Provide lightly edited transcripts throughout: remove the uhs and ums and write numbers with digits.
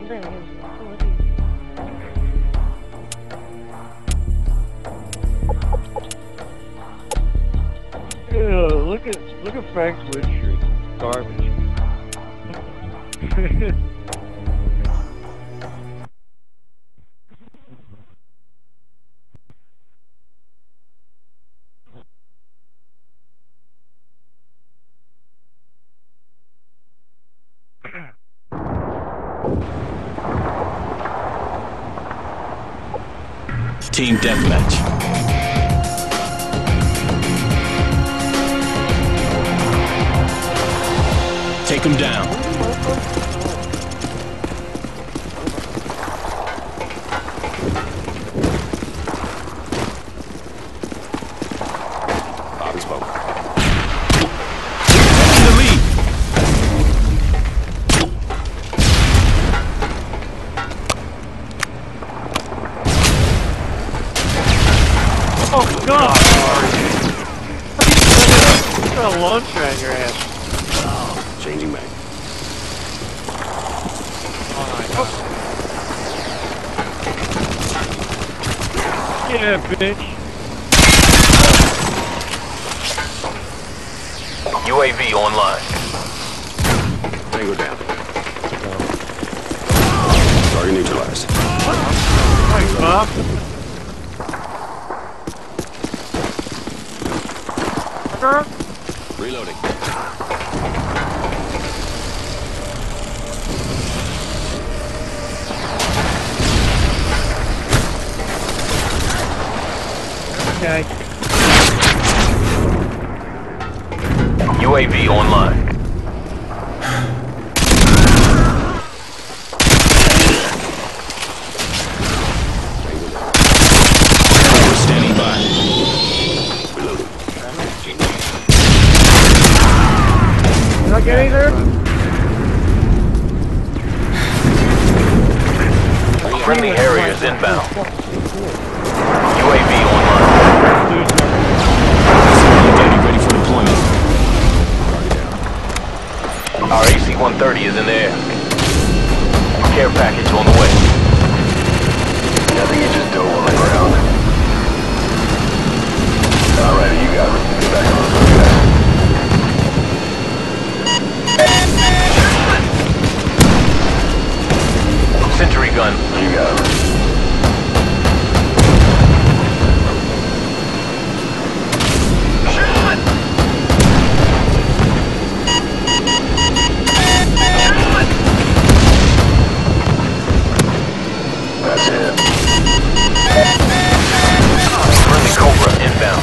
Look at Frank's wood tree. Garbage. Team deathmatch. Take him down. Bobby spoke. In the lead. Oh God! Put a launcher on your ass. Changing mag. Oh my God. Yeah, bitch. UAV online. Tango down. Target neutralized. Thanks, Bob. Reloading. Okay. UAV online. We're standing by. Reloading. Did I get either? Friendly Harriers inbound. UAV online. Ready for deployment. Our AC-130 is in the air. Care package on the way. I think you just dove on the ground. Alrighty, you got it. Get back on the Sentry gun. You got it. That's it. Friendly Cobra inbound.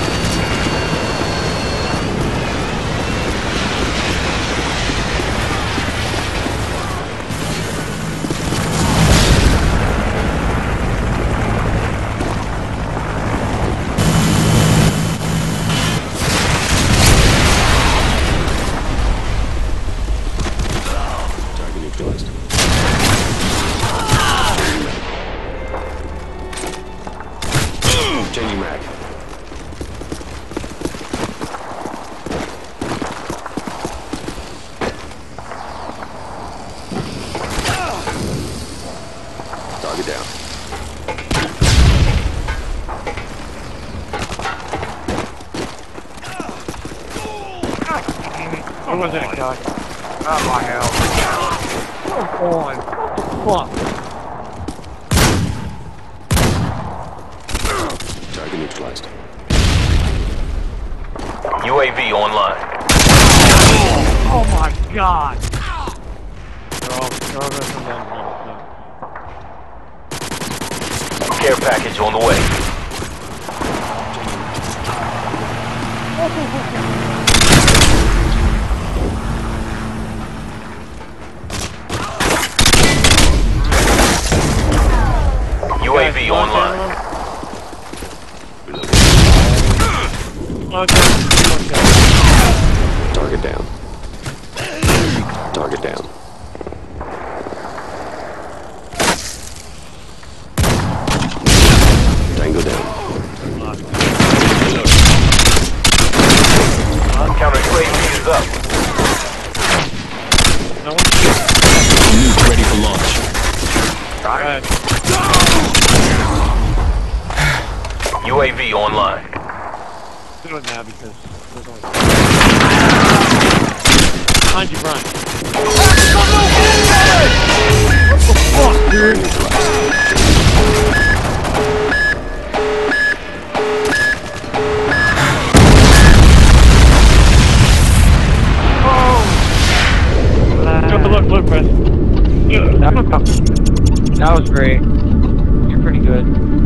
Target neutralized. Changing mag. Target down. What was that guy? Oh my hell. Come on. What the fuck? Target neutralized. UAV online. Oh my God. They're all nervous and then Care package on the way. UAV online. Okay. Target down. Target down. Tango down. Counter UAV is up. No one's Nuke ready for launch. god. UAV online. Do it now because there's only behind you, Brian. What the fuck, dude? Look, Chris. That was great. You're pretty good.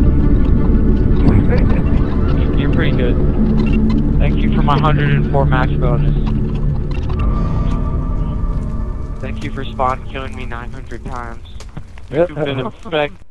You're pretty good. Thank you for my 104 max bonus. Thank you for spawn killing me 900 times. You've been